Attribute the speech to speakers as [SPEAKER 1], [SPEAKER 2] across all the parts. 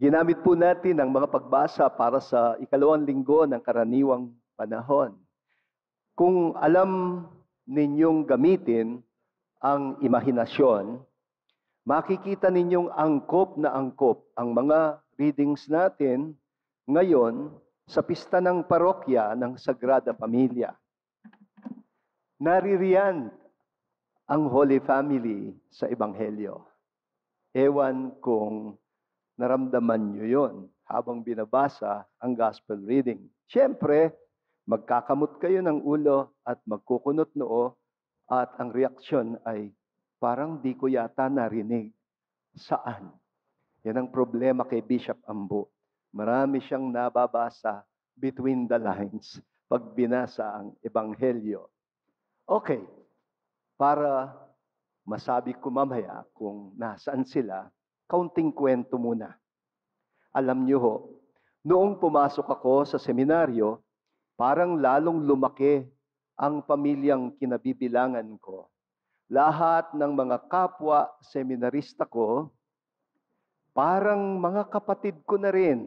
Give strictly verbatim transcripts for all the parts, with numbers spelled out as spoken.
[SPEAKER 1] Ginamit po natin ang mga pagbasa para sa ikalawang linggo ng karaniwang panahon. Kung alam ninyong gamitin ang imahinasyon, makikita ninyong angkop na angkop ang mga readings natin ngayon sa pista ng parokya ng Sagrada Pamilya. Naririyan ang Holy Family sa Ebanghelyo. Ewan kung naramdaman nyo yon habang binabasa ang Gospel reading. Siyempre, magkakamot kayo ng ulo at magkukunot noo at ang reaksyon ay parang di ko yata narinig. Saan? Yan ang problema kay Bishop Ambo. Marami siyang nababasa between the lines pag binasa ang Ebanghelyo. Okay, para masabi ko mamaya kung nasaan sila, kaunting kwento muna. Alam niyo ho, noong pumasok ako sa seminaryo, parang lalong lumaki ang pamilyang kinabibilangan ko. Lahat ng mga kapwa seminarista ko, parang mga kapatid ko na rin.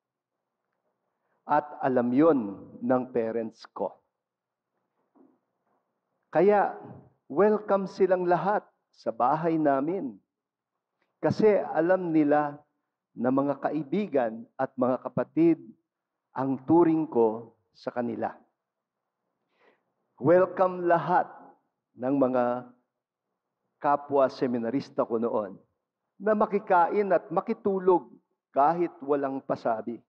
[SPEAKER 1] At alam yon ng parents ko. Kaya, welcome silang lahat sa bahay namin. Kasi alam nila na mga kaibigan at mga kapatid ang turing ko sa kanila. Welcome lahat ng mga kapwa seminarista ko noon na makikain at makitulog kahit walang pasabi.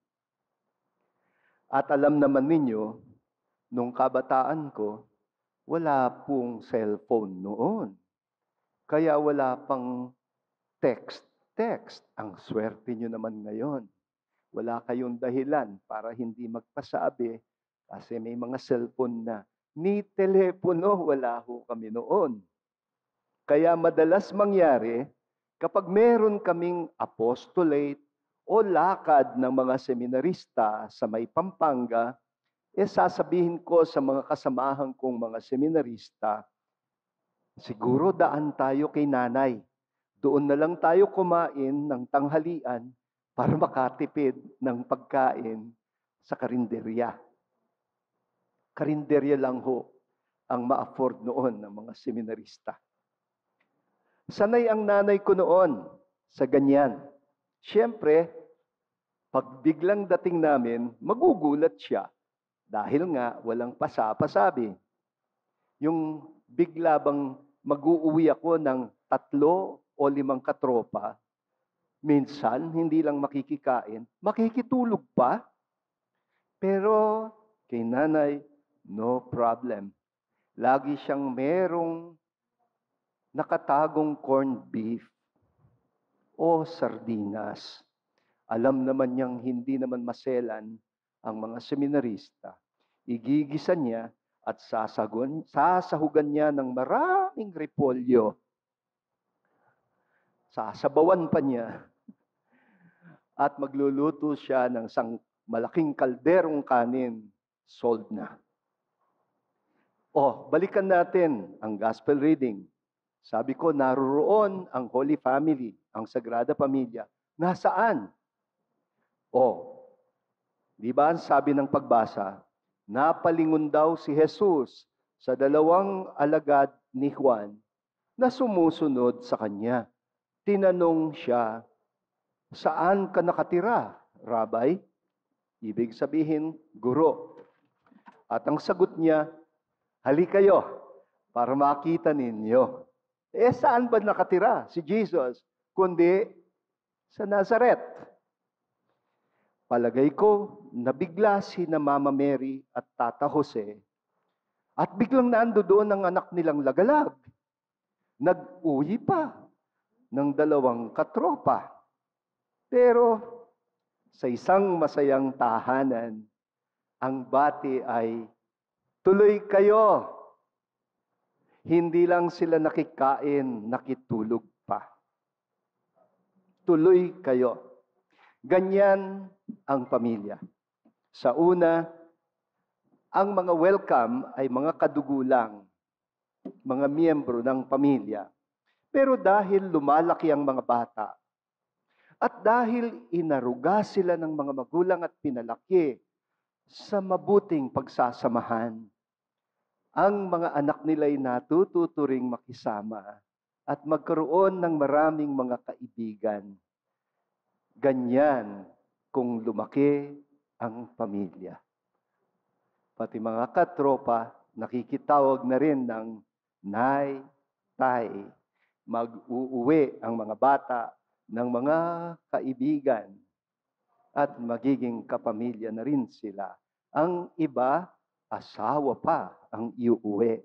[SPEAKER 1] At alam naman ninyo, nung kabataan ko, wala pong cellphone noon. Kaya wala pang text, text. Ang swerte nyo naman ngayon. Wala kayong dahilan para hindi magpasabi kasi may mga cellphone na. Ni telepono, wala ho kami noon. Kaya madalas mangyari, kapag meron kaming apostolate o lakad ng mga seminarista sa may Pampanga, eh sasabihin ko sa mga kasamahan kong mga seminarista, siguro daan tayo kay nanay. Doon na lang tayo kumain ng tanghalian para makatipid ng pagkain sa karinderya. Karinderya lang ho ang ma-afford noon ng mga seminarista. Sanay ang nanay ko noon sa ganyan. Siyempre, pag biglang dating namin, magugulat siya dahil nga walang pasapasabi. Yung bigla bang mag-uuwi ako ng tatlo o limang katropa, minsan, hindi lang makikikain, makikitulog pa. Pero kay nanay, no problem. Lagi siyang merong nakatagong corned beef o sardinas. Alam naman niyang hindi naman maselan ang mga seminarista. Igigisa niya at sasagun, sasahugan niya ng maraming repolyo. Sasabawan pa niya at magluluto siya ng isang malaking kalderong kanin, sold na. Oh, balikan natin ang gospel reading. Sabi ko, naroon ang Holy Family, ang Sagrada Pamilya. Nasaan? Oh, di ba sabi ng pagbasa, napalingon daw si Jesus sa dalawang alagad ni Juan na sumusunod sa kanya. Tinanong siya, saan ka nakatira, Rabay? Ibig sabihin, guro. At ang sagot niya, hali kayo para makita ninyo. Eh, saan ba nakatira si Jesus? Kundi sa Nazaret. Palagay ko, nabigla si na Mama Mary at Tata Jose at biglang nando doon ang anak nilang lagalag. Nag-uwi pa ng dalawang katropa. Pero sa isang masayang tahanan, ang bati ay, tuloy kayo. Hindi lang sila nakikain, nakitulog pa. Tuloy kayo. Ganyan ang pamilya. Sa una, ang mga welcome ay mga kadugulang, mga miyembro ng pamilya. Pero dahil lumalaki ang mga bata, At dahil inaruga sila ng mga magulang at pinalaki sa mabuting pagsasamahan, ang mga anak nila'y natututuring makisama at magkaroon ng maraming mga kaibigan. Ganyan kung lumaki ang pamilya. Pati mga katropa, nakikitawag na rin ng nay, tay. Mag-uuwi ang mga bata ng mga kaibigan at magiging kapamilya na rin sila. Ang iba, asawa pa ang iuwi.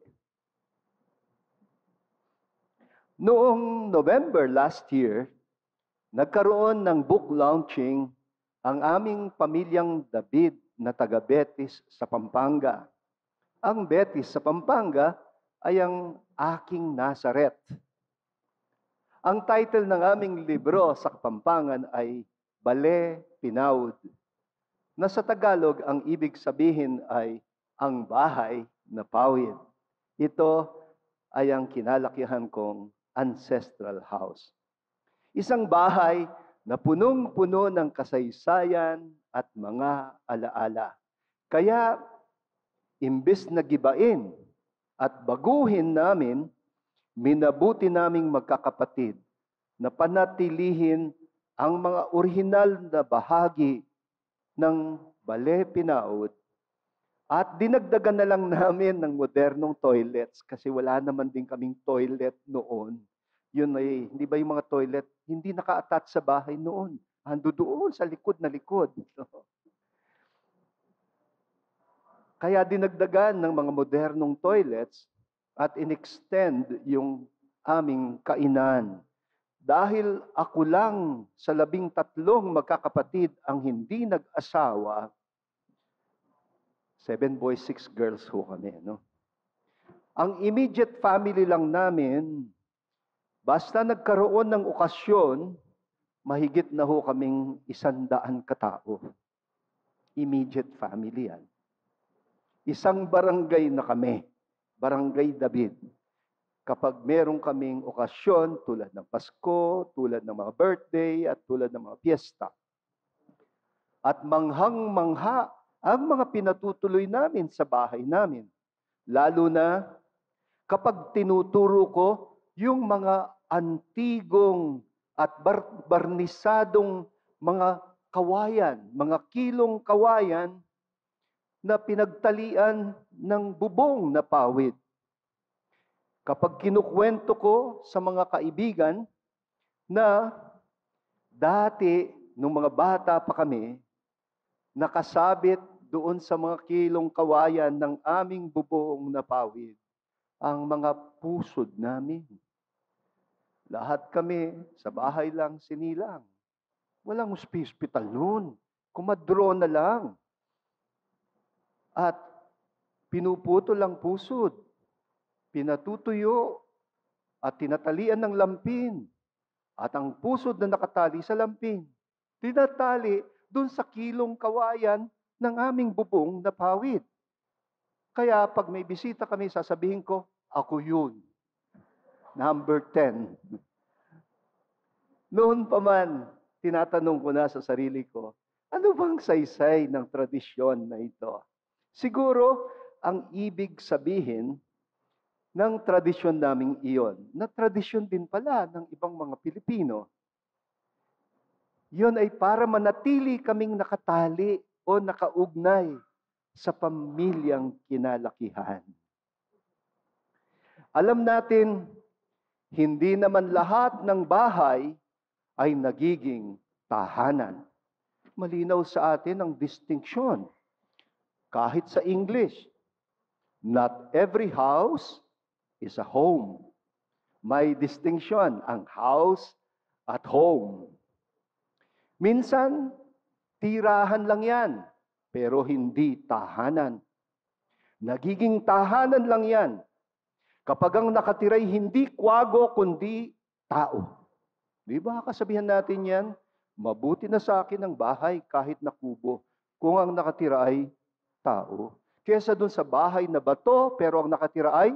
[SPEAKER 1] Noong November last year, nagkaroon ng book launching ang aming pamilyang David na taga Betis sa Pampanga. Ang Betis sa Pampanga ay ang aking Nazaret. Ang title ng aming libro sa Kapampangan ay Bale Pinaud, na sa Tagalog ang ibig sabihin ay ang bahay na pawid. Ito ay ang kinalakihan kong ancestral house. Isang bahay na punong-puno ng kasaysayan at mga alaala. Kaya, imbes na gibain at baguhin namin, minabuti naming magkakapatid na panatilihin ang mga orihinal na bahagi ng Bale Pinaud at dinagdagan na lang namin ng modernong toilets kasi wala naman din kaming toilet noon. Yun ay, hindi ba yung mga toilet, hindi naka-attach sa bahay noon. Ando doon sa likod na likod. Kaya dinagdagan ng mga modernong toilets at in-extend yung aming kainan. Dahil ako lang sa labing tatlong magkakapatid ang hindi nag-asawa, seven boys, six girls ho kami. No? Ang immediate family lang namin, basta nagkaroon ng okasyon, mahigit na ho kaming isandaan katao. Immediate family yan. Isang barangay na kami. Barangay David. Kapag meron kaming okasyon tulad ng Pasko, tulad ng mga birthday, at tulad ng mga piyesta. At manghang-mangha ang mga pinatutuloy namin sa bahay namin. Lalo na kapag tinuturo ko yung mga antigong at bar- barnisadong mga kawayan, mga kilong kawayan na pinagtalian ng bubong na pawid. Kapag kinukwento ko sa mga kaibigan na dati, nung mga bata pa kami, nakasabit doon sa mga kilong kawayan ng aming bubong na pawid, ang mga pusod namin. Lahat kami sa bahay lang sinilang. Walang hospital noon. Kumadro na lang. At pinuputo lang pusod. Pinatutuyo at tinatalian ng lampin. At ang pusod na nakatali sa lampin, tinatali doon sa kilong kawayan ng aming bubong na pawid. Kaya pag may bisita kami, sasabihin ko, ako yun. Number ten. Noon pa man, tinatanong ko na sa sarili ko, ano bang saysay ng tradisyon na ito? Siguro, ang ibig sabihin ng tradisyon naming iyon, na tradisyon din pala ng ibang mga Pilipino, yun ay para manatili kaming nakatali o nakaugnay sa pamilyang kinalakihan. Alam natin, hindi naman lahat ng bahay ay nagiging tahanan. Malinaw sa atin ang distinction. Kahit sa English, not every house is a home. May distinction ang house at home. Minsan, tirahan lang yan, pero hindi tahanan. Nagiging tahanan lang yan kapag ang nakatiray hindi kwago kundi tao. Di ba kasabihan natin yan? Mabuti na sa akin ang bahay kahit na kubo kung ang nakatira ay tao. Kesa dun sa bahay na bato pero ang nakatira ay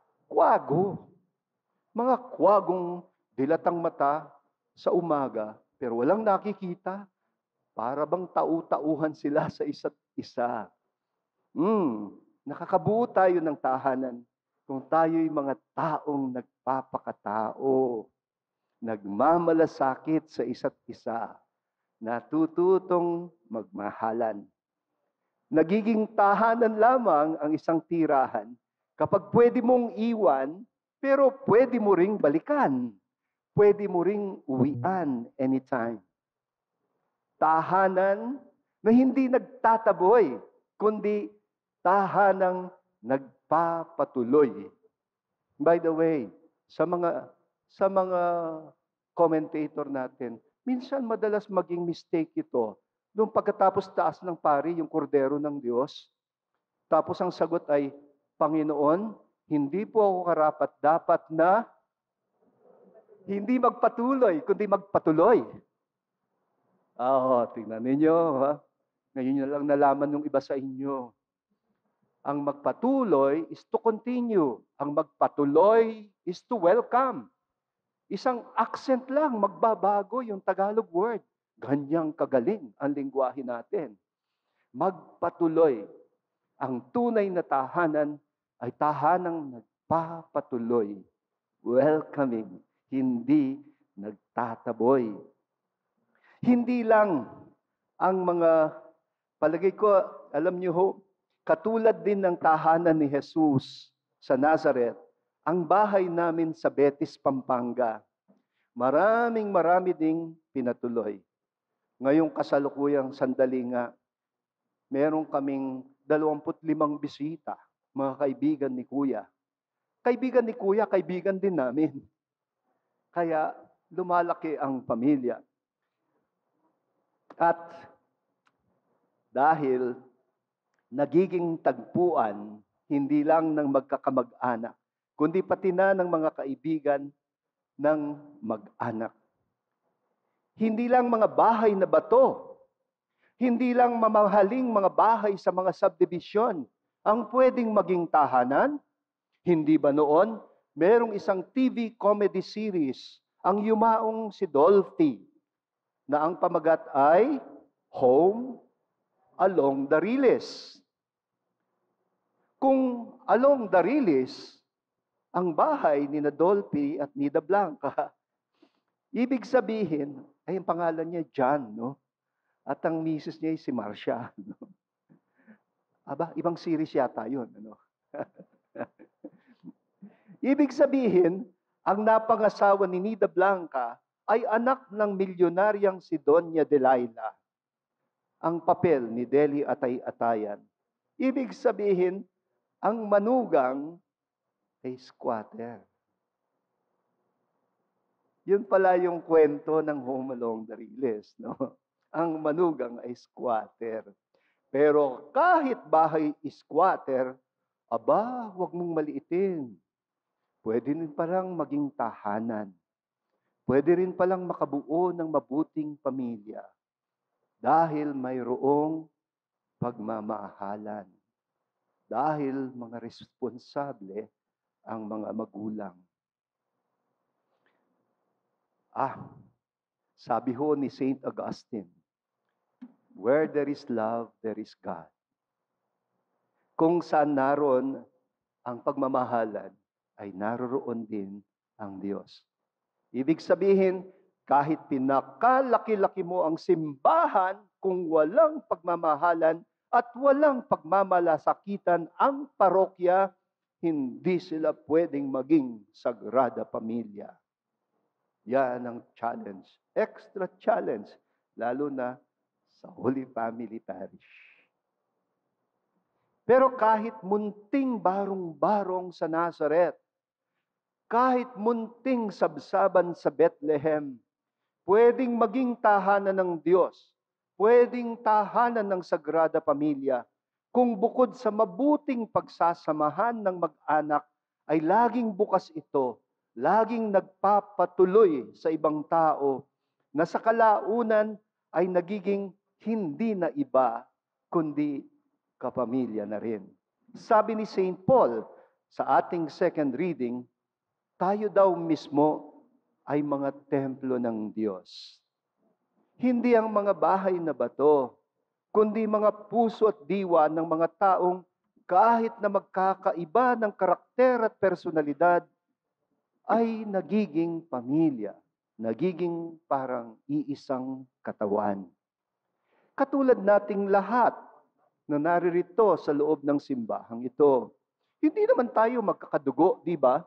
[SPEAKER 1] kwago. Mga kwagong dilatang mata sa umaga pero walang nakikita. Para bang tau-tauhan sila sa isa't isa. Hmm, nakakabuo tayo ng tahanan kung tayo'y mga taong nagpapakatao, nagmamalasakit sa isa't isa, natututong magmahalan. Nagiging tahanan lamang ang isang tirahan kapag pwede mong iwan, pero pwede mo ring balikan. Pwede mo ring uwian anytime. Tahanan na hindi nagtataboy, kundi tahanang nagpapatuloy. By the way, sa mga sa mga commentator natin, minsan madalas maging mistake ito. Nung pagkatapos taas ng pari, yung kordero ng Diyos, tapos ang sagot ay, Panginoon, hindi po ako karapat-dapat na hindi magpatuloy, kundi magpatuloy. Oo, tingnan ninyo. Ha? Ngayon nyo lang nalaman ng iba sa inyo. Ang magpatuloy is to continue. Ang magpatuloy is to welcome. Isang accent lang, magbabago yung Tagalog word. Ganyang kagaling ang lingwahe natin. Magpatuloy. Ang tunay na tahanan ay tahanang nagpapatuloy. Welcoming, hindi nagtataboy. Hindi lang ang mga, palagay ko, alam niyo ho, katulad din ng tahanan ni Jesus sa Nazareth, ang bahay namin sa Betis, Pampanga, maraming marami ding pinatuloy. Ngayong kasalukuyang sandali nga, meron kaming dalawamput limang bisita, mga kaibigan ni Kuya. Kaibigan ni Kuya, kaibigan din namin. Kaya lumalaki ang pamilya. At dahil nagiging tagpuan, hindi lang ng magkakamag-anak, kundi pati na ng mga kaibigan ng mag-anak. Hindi lang mga bahay na bato, hindi lang mamahaling mga bahay sa mga subdivision ang pwedeng maging tahanan. Hindi ba noon, merong isang T V comedy series, ang yumaong si Dolphy, na ang pamagat ay Home Along the Riles. Kung along the Riles, ang bahay ni Dolphy at Nida Blanca, ibig sabihin, ay ang pangalan niya John, no? At ang misis niya ay si Marcia. No? Aba, ibang series yata yun. Ano? Ibig sabihin, ang napangasawa ni Nida Blanca ay anak ng milyonaryang si Doña Delilah. Ang papel ni Deli Atay-Atayan. Ibig sabihin, ang manugang ay squatter. Yun pala yung kwento ng Home Along the Riles. No? Ang manugang ay squatter. Pero kahit bahay squatter, aba, huwag mong maliitin. Pwede rin palang maging tahanan. Pwede rin palang makabuo ng mabuting pamilya. Dahil mayroong pagmamahalan. Dahil mga responsable ang mga magulang. Ah, sabi ho ni Saint Augustine, where there is love, there is God. Kung saan naroon ang pagmamahalan, ay naroroon din ang Diyos. Ibig sabihin, kahit pinakalaki-laki mo ang simbahan, kung walang pagmamahalan at walang pagmamalasakitan ang parokya, hindi sila pwedeng maging sagrada pamilya. Yan ang challenge. Extra challenge. Lalo na sa Holy Family Parish. Pero kahit munting barong-barong sa Nazareth, kahit munting sabsaban sa Bethlehem, pwedeng maging tahanan ng Diyos, pwedeng tahanan ng Sagrada Pamilya, kung bukod sa mabuting pagsasamahan ng mag-anak, ay laging bukas ito, laging nagpapatuloy sa ibang tao, na sa kalaunan ay nagiging hindi na iba, kundi kapamilya na rin. Sabi ni Saint Paul sa ating second reading, tayo daw mismo ay mga templo ng Diyos. Hindi ang mga bahay na bato, kundi mga puso at diwa ng mga taong kahit na magkakaiba ng karakter at personalidad, ay nagiging pamilya, nagiging parang iisang katawan. Katulad nating lahat na naririto sa loob ng simbahang ito. Hindi naman tayo magkakadugo, di ba?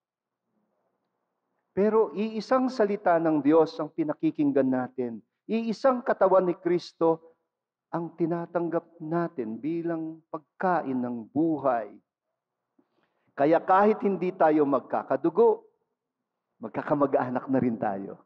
[SPEAKER 1] Pero iisang salita ng Diyos ang pinakikinggan natin. Iisang katawan ni Kristo ang tinatanggap natin bilang pagkain ng buhay. Kaya kahit hindi tayo magkakadugo, magkakamag-anak na rin tayo.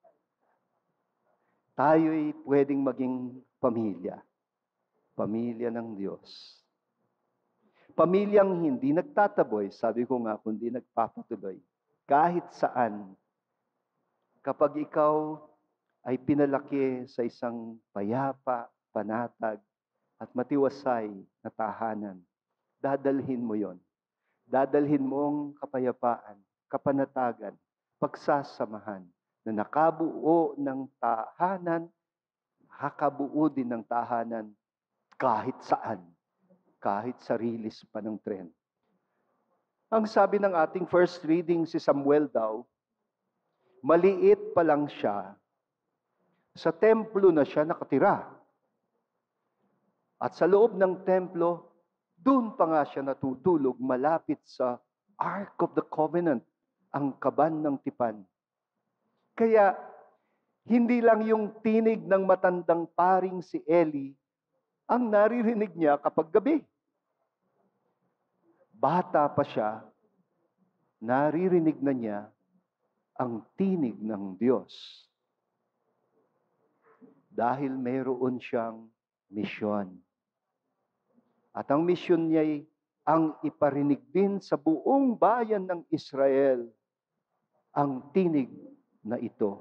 [SPEAKER 1] Tayo'y pwedeng maging pamilya. Pamilya ng Diyos. Pamilyang hindi nagtataboy, sabi ko nga, kundi nagpapatuloy. Kahit saan, kapag ikaw ay pinalaki sa isang payapa, panatag, at matiwasay na tahanan, dadalhin mo yon. Dadalhin mo ang kapayapaan, kapanatagan, pagsasamahan na nakabuo ng tahanan, hakabuo din ng tahanan kahit saan, kahit sa rilis pa ng tren. Ang sabi ng ating first reading, si Samuel daw, maliit pa lang siya, sa templo na siya nakatira. At sa loob ng templo, doon pa nga siya natutulog malapit sa Ark of the Covenant, ang kaban ng tipan. Kaya, hindi lang yung tinig ng matandang paring si Eli ang naririnig niya kapag gabi. Bata pa siya, naririnig na niya ang tinig ng Diyos. Dahil mayroon siyang misyon. At ang misyon niya ay ang iparinig din sa buong bayan ng Israel ang tinig na ito.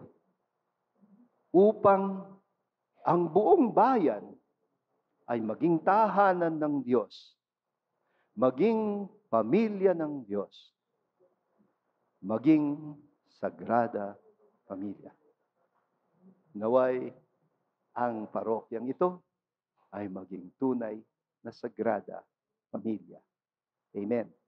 [SPEAKER 1] Upang ang buong bayan ay maging tahanan ng Diyos, maging pamilya ng Diyos, maging sagrada pamilya. Naway ang parokyang ito ay maging tunay na sagrada pamilya. Amen.